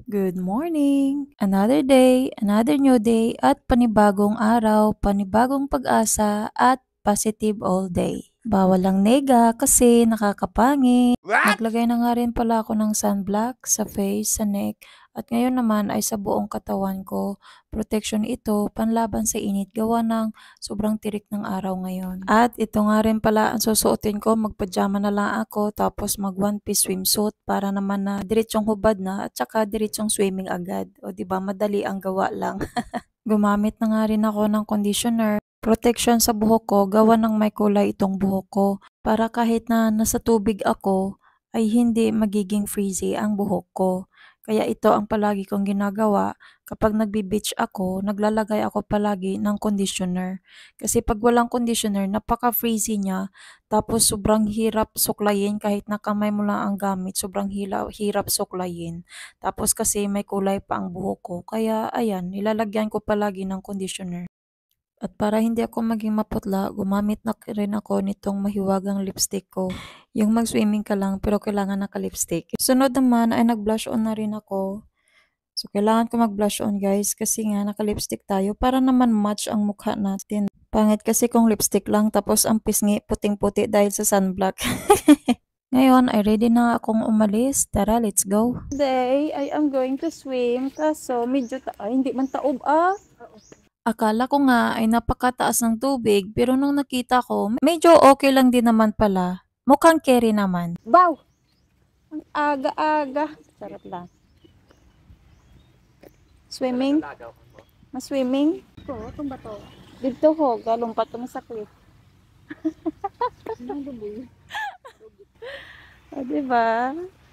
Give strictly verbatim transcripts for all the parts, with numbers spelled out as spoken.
Good morning! Another day, another new day at panibagong araw, panibagong pag-asa at positive all day. Bawal lang nega kasi nakakapangit. What? Naglagay na nga rin pala ako ng sunblock sa face, sa neck, at ngayon naman ay sa buong katawan ko. Protection ito, panlaban sa init gawa ng sobrang tirik ng araw ngayon. At ito nga rin pala ang susuotin ko, magpajama na lang ako tapos mag one piece swimsuit para naman na diretsong hubad na at saka diretsong swimming agad. O di ba madali ang gawa lang. Gumamit na nga rin ako ng conditioner, protection sa buhok ko gawa ng may kulay itong buhok ko para kahit na nasa tubig ako ay hindi magiging frizzy ang buhok ko. Kaya ito ang palagi kong ginagawa kapag nagbi-beach ako, naglalagay ako palagi ng conditioner. Kasi pag walang conditioner, napaka-frizzy niya. Tapos sobrang hirap suklayin kahit na kamay mo lang ang gamit, sobrang hila, hirap suklayin. Tapos kasi may kulay pa ang buhok ko, kaya ayan, nilalagyan ko palagi ng conditioner. At para hindi ako maging maputla, gumamit na rin ako nitong mahiwagang lipstick ko. Yung mag-swimming ka lang pero kailangan naka-lipstick. Sunod naman ay nag-blush on na rin ako. So kailangan ko mag-blush on guys kasi nga naka-lipstick tayo para naman match ang mukha natin. Pangit kasi kung lipstick lang tapos ang pisngi puting-puti dahil sa sunblock. Ngayon ay ready na akong umalis. Tara, let's go. Today, I am going to swim. Kaso, medyo ta ay, hindi man taob ah. Akala ko nga ay napakataas ng tubig pero nung nakita ko, medyo okay lang din naman pala. Mukhang carry naman. Baw! Ang aga-aga. Sarap lang. Swimming? Mas-swimming? Ito, itong bato. Dito ho, galumpat mo sa cliff. O, diba?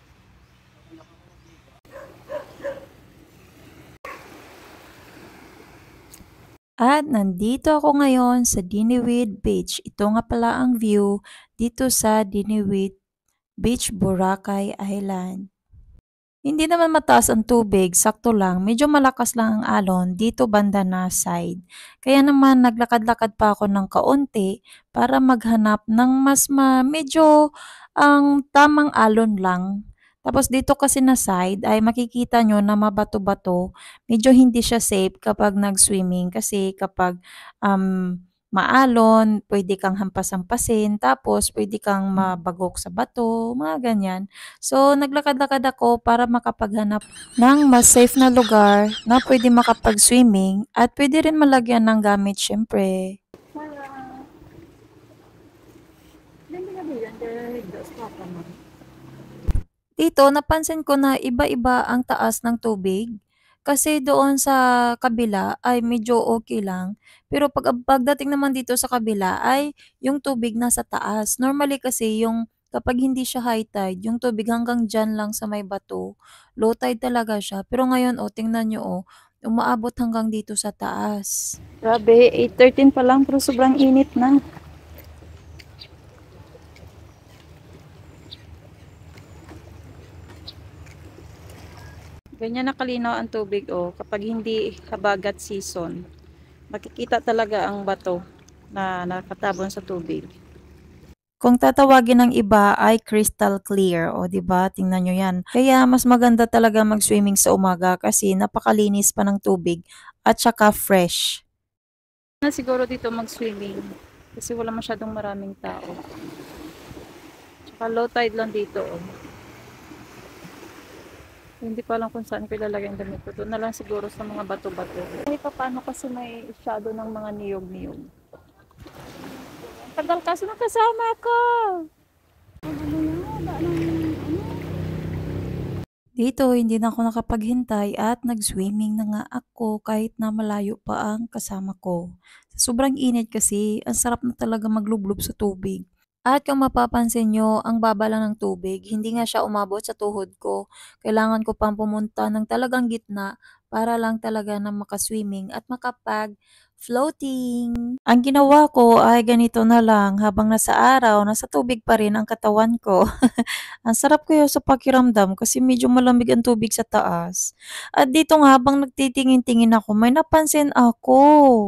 At nandito ako ngayon sa Diniwid Beach. Ito nga pala ang view dito sa Diniwid Beach, Boracay Island. Hindi naman mataas ang tubig, sakto lang. Medyo malakas lang ang alon dito banda na side. Kaya naman naglakad-lakad pa ako ng kaunti para maghanap ng mas ma medyo ang tamang alon lang. Tapos dito kasi na side ay makikita nyo na mabato-bato. Medyo hindi siya safe kapag nag-swimming kasi kapag um, maalon, pwede kang hampas-hampasin, tapos pwede kang mabagok sa bato, mga ganyan. So, naglakad-lakad ako para makapaghanap ng mas safe na lugar na pwede makapag-swimming at pwede rin malagyan ng gamit syempre. Dito, napansin ko na iba-iba ang taas ng tubig. Kasi doon sa kabila ay medyo okay lang. Pero pag pagdating naman dito sa kabila ay yung tubig nasa taas. Normally kasi yung kapag hindi siya high tide, yung tubig hanggang dyan lang sa may bato. Low tide talaga siya. Pero ngayon, oh, tingnan nyo, oh, umaabot hanggang dito sa taas. Grabe, eight thirteen pa lang pero sobrang init na. Ganyan nakalinaw ang tubig oh, kapag hindi habagat season. Makikita talaga ang bato na nakatabon sa tubig. Kung tatawagin ng iba ay crystal clear, o 'di ba? Tingnan nyo 'yan. Kaya mas maganda talaga mag-swimming sa umaga kasi napakalinis pa ng tubig at saka fresh. Na siguro dito mag-swimming kasi wala masyadong maraming tao. Tsaka low tide lang dito oh. Hindi pa lang kung saan ko ilalagay ang damit ko. Doon na lang siguro sa mga bato-bato. Kahit pa paano kasi may shadow ng mga niyog-niyog. Tagal kasi nakasama ko. Dito, hindi na ako nakapaghintay at nag-swimming na nga ako kahit na malayo pa ang kasama ko. Sa sobrang init kasi, ang sarap na talaga maglublob sa tubig. At kung mapapansin nyo, ang baba lang ng tubig, hindi nga siya umabot sa tuhod ko. Kailangan ko pang pumunta ng talagang gitna para lang talaga na makaswimming at makapag-floating. Ang ginawa ko ay ganito na lang habang nasa araw, nasa tubig pa rin ang katawan ko. Ang sarap kaya sa pakiramdam kasi medyo malamig ang tubig sa taas. At dito nga habang nagtitingin-tingin ako, may napansin ako.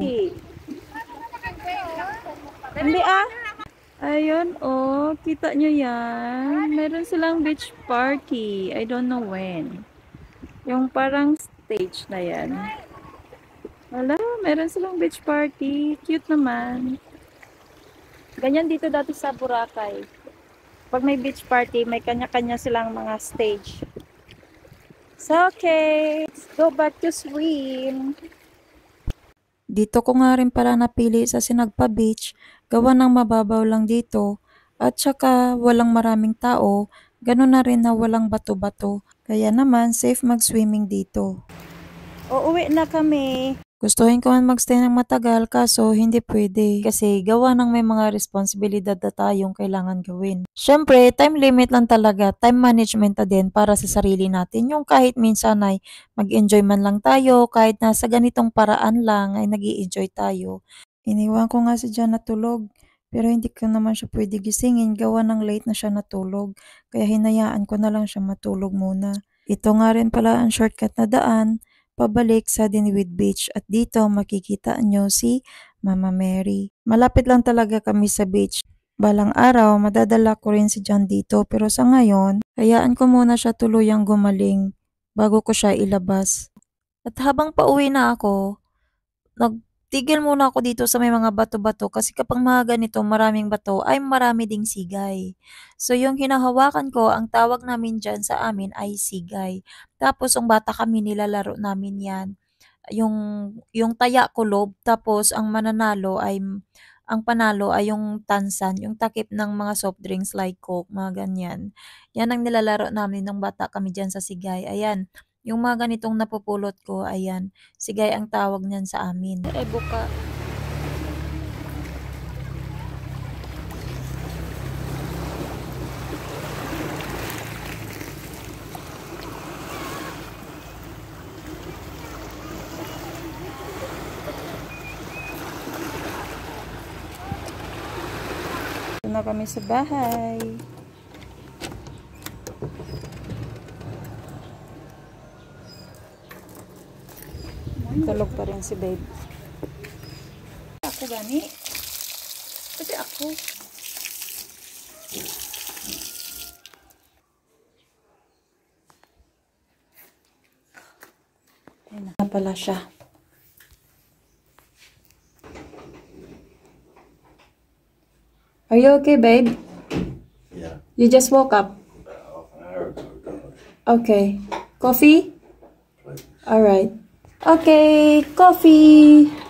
Hindi ah. Ayun, oh, kita nyo yan. Meron silang beach party. I don't know when. Yung parang stage na yan. Wala, meron silang beach party. Cute naman. Ganyan dito dati sa Boracay. Pag may beach party, may kanya-kanya silang mga stage. So, okay. Let's go back to swim. Dito ko nga rin pala napili sa Sinagpa Beach, gawa ng mababaw lang dito, at saka walang maraming tao, gano'n na rin na walang bato-bato, kaya naman safe mag-swimming dito. Uuwi na kami. Gustuhin ko man magstay ng matagal kaso hindi pwede kasi gawa ng may mga responsibilidad na tayong kailangan gawin. Syempre, time limit lang talaga, time management na din para sa sarili natin. Yung kahit minsan ay mag-enjoy man lang tayo, kahit na sa ganitong paraan lang ay nag enjoy tayo. Iniwan ko nga si Jan natulog, pero hindi ko naman siya pwede gisingin gawa ng late na siya natulog, kaya hinayaan ko na lang siya matulog muna. Ito nga rin pala ang shortcut na daan pabalik sa Dinwiddie Beach at dito makikita nyo si Mama Mary. Malapit lang talaga kami sa beach. Balang araw, madadala ko rin si John dito pero sa ngayon, hayaan ko muna siya tuluyang gumaling bago ko siya ilabas. At habang pauwi na ako, nagtigil muna ako dito sa may mga bato-bato kasi kapag mga ganito maraming bato ay marami ding sigay. So yung hinahawakan ko, ang tawag namin dyan sa amin ay sigay. Tapos yung bata kami nilalaro namin yan. Yung, yung taya kulob, tapos ang mananalo ay, ang panalo ay yung tansan, yung takip ng mga soft drinks like Coke, mga ganyan. Yan ang nilalaro namin nung bata kami dyan sa sigay. Ayan, yung mga ganitong napupulot ko, ayan, sigay ang tawag niyan sa amin. Eh, buka. Ito na kami sa bahay. Tulog pa rin si babe. Ako gani. Kasi ako. Ayun na pala siya. Are you okay, babe? Yeah. You just woke up? About half an hour ago, gosh. Okay. Coffee? Please. Alright. Okay, coffee!